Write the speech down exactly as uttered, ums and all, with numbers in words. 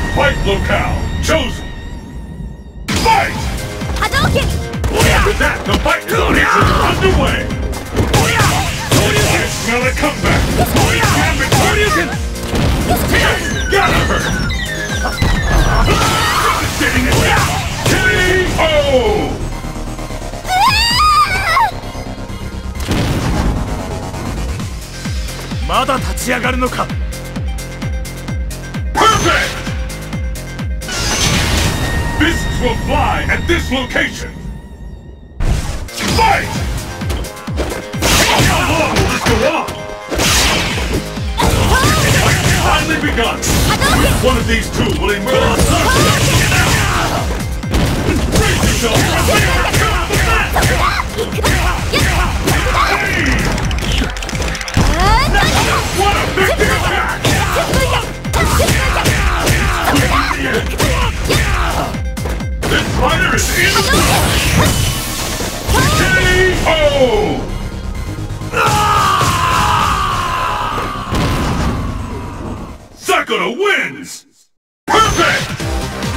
Fight locale chosen. Fight! Hadouken! With that, the fight is underway. I smell a comeback. Hadouken! Gotta hurt. Devastating attack. K O. まだ立ち上がるのか Perfect! Fists will fly at this location! Fight! How long will this go on? Fight has finally begun! Which one of these two will emerge? Brace yourself! What a big attack! This fighter is in the K O! Sakura wins! Perfect!